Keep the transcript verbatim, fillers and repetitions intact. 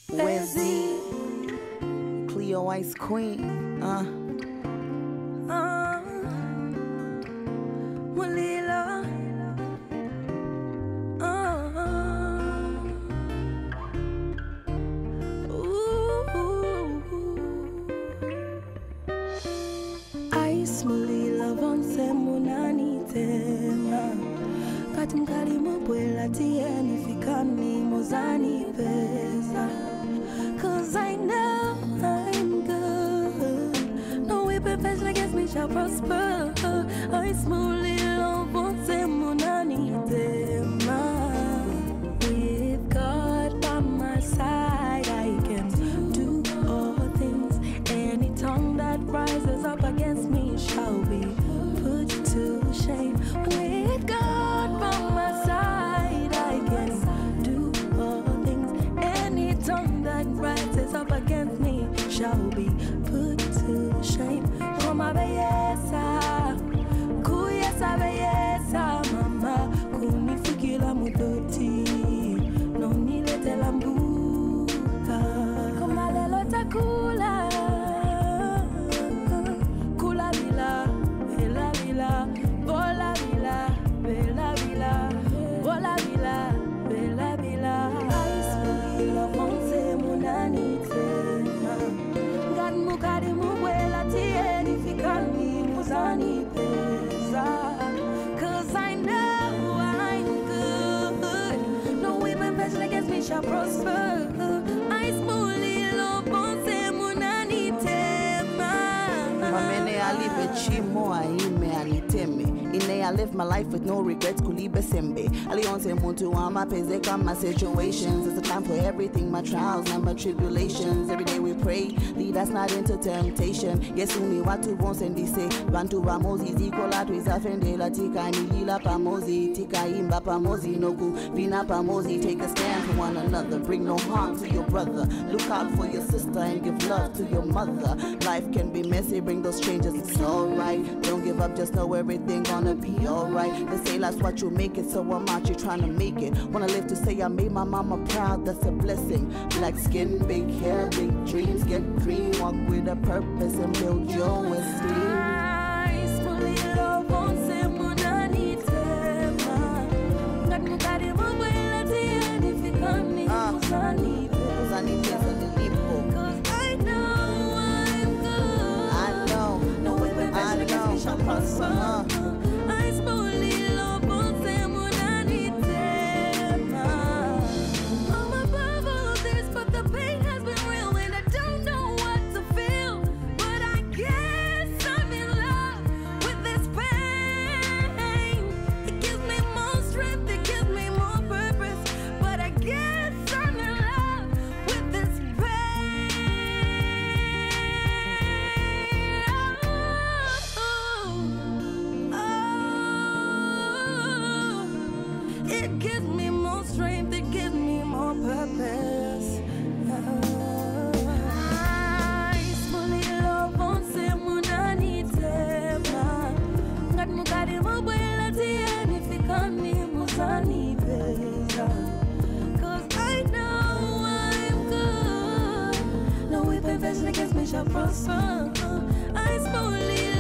Wezzy, Cleo Ice Queen, uh. uh Mulila, uh ooh. Ice Mulila vonse munani tema kati mkali mubwela tieni fikani mozani pesa. Cause I know I'm good. No weapon fashioned against me shall prosper. I smoothly love vonse munani tema. With God by my side, I can do all things. Any tongue that rises up against me shall be put to shame. With God by my side, I can do all things. Any tongue that rises up against me shall be put to shame. Koma beyesa, kuyesa beyesa, mama kunifikila mudoti, no nilete lambuka. Koma lelo takula, kula bila, bela bila, bola bila, bela bila, bola bila, bela bila. Ice bila vonse munani tema. God mukari muwela tieni fikani muzani pesa. Cause I know I'm good. No weapon fashioned against me shall prosper. Ice mulilo vonse munani tema. Mamene alive chimo aime aliteme. Ine I live my life with no regrets kulibe sembe. Alionse muntu ama peze kama situations. It's a time for everything, my trials and my tribulations. Every day we pray, lead us not into temptation. Yesu ni watu bonse ndise. Bantu bamozi ziko latu izafende la tika nilila pamozi. Tika imba pamozi noku vina pamozi. Take a stand for one another. Bring no harm to your brother. Look out for your sister and give love to your mother. Life can be messy, bring those changes, it's alright. Don't give up, just know everything gonna be alright. They say that's what you make it, so I'm out here trying to make it. Wanna live to say I made my mama proud, that's a blessing. Black skin, big hair, big dreams, get green, walk with a purpose and build your esteem. It gives me more strength, it gives me more purpose. Ice mulilo vonse munani tema. Ngat mukari mubwela tieni fikani muzani pesa. Cause I know I'm good. No weapon fashioned against me shall prosper. Ice mulilo